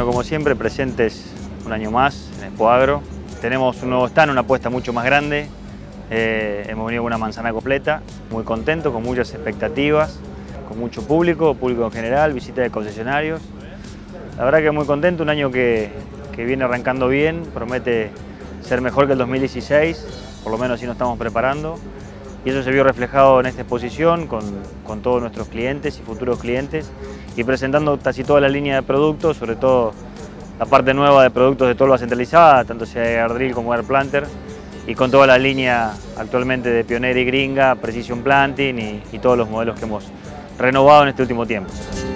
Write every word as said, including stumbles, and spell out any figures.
Bueno, como siempre, presentes un año más en Expo Agro. Tenemos un nuevo stand, una apuesta mucho más grande. Eh, hemos venido con una manzana completa, muy contento, con muchas expectativas, con mucho público, público en general, visita de concesionarios. La verdad que muy contento, un año que, que viene arrancando bien, promete ser mejor que el dos mil dieciséis, por lo menos así nos estamos preparando. Y eso se vio reflejado en esta exposición con, con todos nuestros clientes y futuros clientes y presentando casi toda la línea de productos, sobre todo la parte nueva de productos de tolva centralizada, tanto sea Air Drill como Air Planter, y con toda la línea actualmente de Pioneer y Gringa, Precision Planting y, y todos los modelos que hemos renovado en este último tiempo.